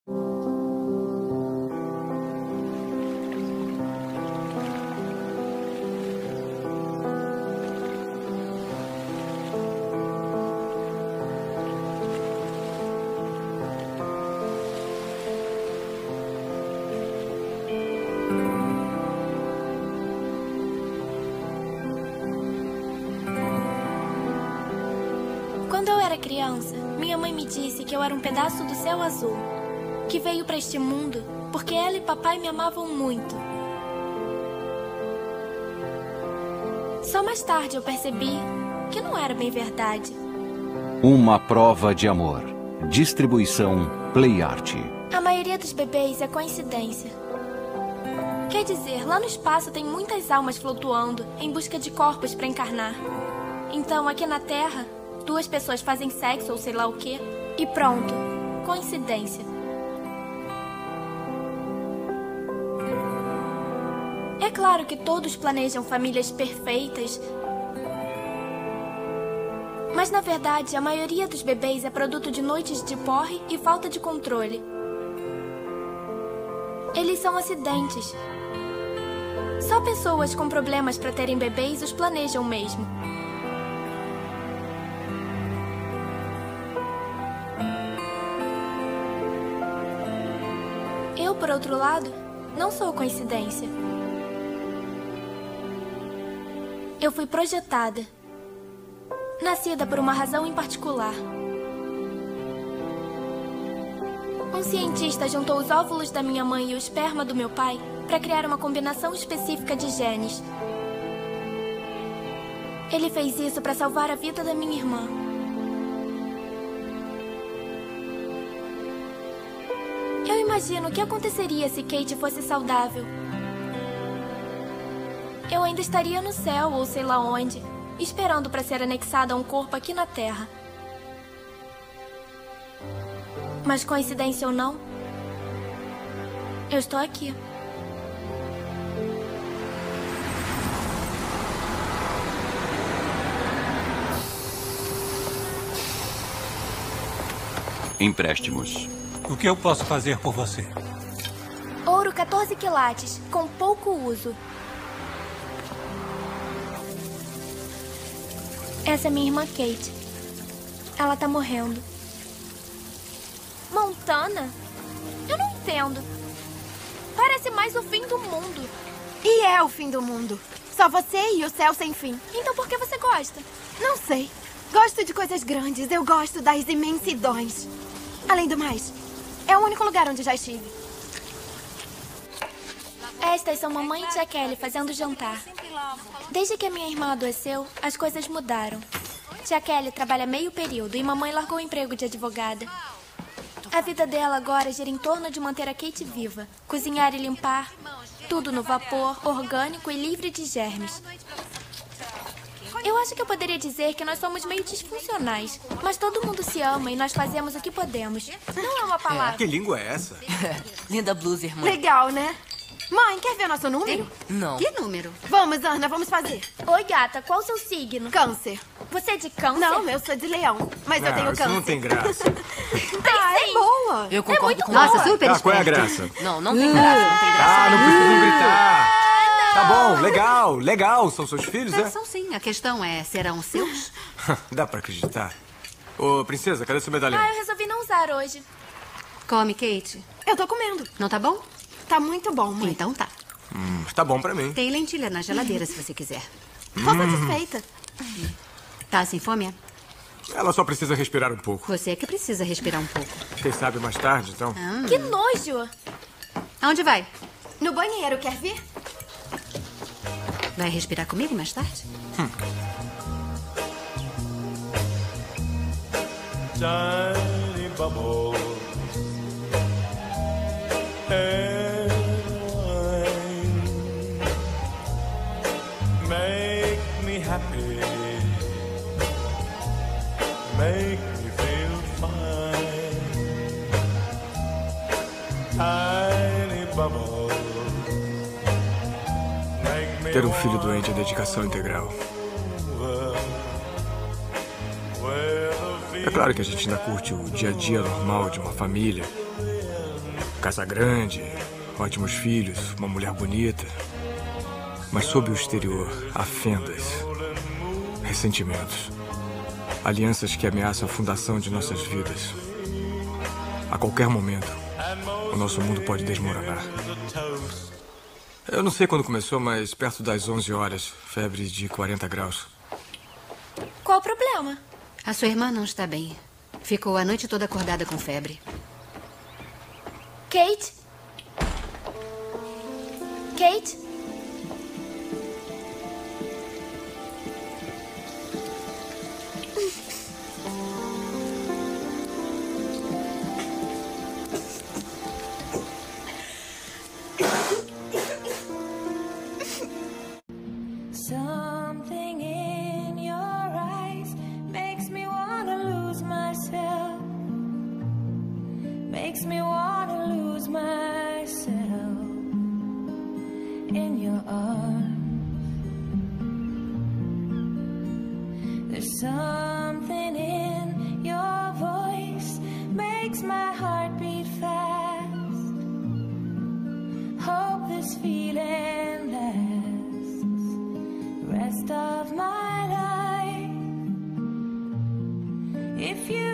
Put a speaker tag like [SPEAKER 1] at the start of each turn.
[SPEAKER 1] Quando eu era criança, minha mãe me disse que eu era um pedaço do céu azul, que veio para este mundo porque ela e papai me amavam muito. Só mais tarde eu percebi que não era bem verdade.
[SPEAKER 2] Uma prova de amor. Distribuição Play Art.
[SPEAKER 1] A maioria dos bebês é coincidência. Quer dizer, lá no espaço tem muitas almas flutuando em busca de corpos para encarnar. Então, aqui na Terra, 2 pessoas fazem sexo ou sei lá o quê, e pronto. Coincidência. É claro que todos planejam famílias perfeitas, mas na verdade a maioria dos bebês é produto de noites de porre e falta de controle. Eles são acidentes. Só pessoas com problemas para terem bebês os planejam mesmo. Eu, por outro lado, não sou coincidência. Eu fui projetada. Nascida por uma razão em particular. Um cientista juntou os óvulos da minha mãe e o esperma do meu pai para criar uma combinação específica de genes. Ele fez isso para salvar a vida da minha irmã. Eu imagino o que aconteceria se Kate fosse saudável. Eu ainda estaria no céu ou sei lá onde, esperando para ser anexada a um corpo aqui na Terra. Mas coincidência ou não, eu estou aqui.
[SPEAKER 2] Empréstimos.
[SPEAKER 3] O que eu posso fazer por você?
[SPEAKER 1] Ouro 14 quilates, com pouco uso. Essa é minha irmã Kate. Ela tá morrendo. Montana? Eu não entendo. Parece mais o fim do mundo.
[SPEAKER 4] E é o fim do mundo. Só você e o céu sem fim.
[SPEAKER 1] Então por que você gosta?
[SPEAKER 4] Não sei. Gosto de coisas grandes. Eu gosto das imensidões. Além do mais, é o único lugar onde já estive.
[SPEAKER 1] Estas são mamãe e tia Kelly fazendo jantar. Desde que a minha irmã adoeceu, as coisas mudaram. Tia Kelly trabalha meio período e mamãe largou o emprego de advogada. A vida dela agora gira em torno de manter a Kate viva. Cozinhar e limpar, tudo no vapor, orgânico e livre de germes. Eu acho que eu poderia dizer que nós somos meio disfuncionais, mas todo mundo se ama e nós fazemos o que podemos. Não é uma palavra.
[SPEAKER 5] Que língua é essa?
[SPEAKER 6] Linda blusa, irmã.
[SPEAKER 4] Legal, né? Mãe, quer ver nosso número?
[SPEAKER 6] Não.
[SPEAKER 4] Que número? Vamos, Ana, vamos fazer.
[SPEAKER 1] Oi, gata, qual o seu signo?
[SPEAKER 4] Câncer.
[SPEAKER 1] Você é de câncer?
[SPEAKER 4] Não, eu sou de leão, mas eu tenho
[SPEAKER 5] Isso
[SPEAKER 4] câncer.
[SPEAKER 5] não tem graça.
[SPEAKER 4] É boa.
[SPEAKER 6] Eu concordo
[SPEAKER 1] muito
[SPEAKER 6] com
[SPEAKER 1] boa.
[SPEAKER 6] Nossa,
[SPEAKER 4] super
[SPEAKER 5] Ah, qual é a graça?
[SPEAKER 6] Não tem graça, não tem graça.
[SPEAKER 5] Ah, não precisam gritar. Tá bom, legal, legal. São seus filhos, é?
[SPEAKER 7] São sim. A questão é, serão seus?
[SPEAKER 5] Dá pra acreditar. Ô, princesa, cadê seu medalhão?
[SPEAKER 1] Ah, eu resolvi não usar hoje.
[SPEAKER 7] Come, Kate.
[SPEAKER 4] Eu tô comendo.
[SPEAKER 7] Não tá bom?
[SPEAKER 4] Tá muito bom, mãe.
[SPEAKER 7] Então tá.
[SPEAKER 5] Tá bom pra mim.
[SPEAKER 7] Tem lentilha na geladeira, se você quiser.
[SPEAKER 4] Tô satisfeita.
[SPEAKER 7] Tá sem fome?
[SPEAKER 5] Ela só precisa respirar um pouco.
[SPEAKER 7] Você é que precisa respirar um pouco.
[SPEAKER 5] Quem sabe mais tarde, então?
[SPEAKER 1] Que nojo!
[SPEAKER 7] Aonde vai?
[SPEAKER 4] No banheiro, quer vir?
[SPEAKER 7] Vai respirar comigo mais tarde?
[SPEAKER 8] Tiny bubbles and wine make me happy, make me feel fine. Tiny bubbles make me
[SPEAKER 5] Ter um filho doente é dedicação integral. É claro que a gente ainda curte o dia a dia normal de uma família. casa grande, ótimos filhos, uma mulher bonita. Mas sob o exterior há fendas, ressentimentos, alianças que ameaçam a fundação de nossas vidas. A qualquer momento, o nosso mundo pode desmoronar. Eu não sei quando começou, mas perto das 11 horas, febre de 40 graus.
[SPEAKER 1] Qual o problema?
[SPEAKER 7] A sua irmã não está bem. Ficou a noite toda acordada com febre.
[SPEAKER 1] Kate? Kate?
[SPEAKER 9] Something in your eyes makes me wanna lose myself. Makes me wanna lose myself in your arms. There's something in your voice makes my heart beat fast. Hope this feeling lasts the rest of my life. If you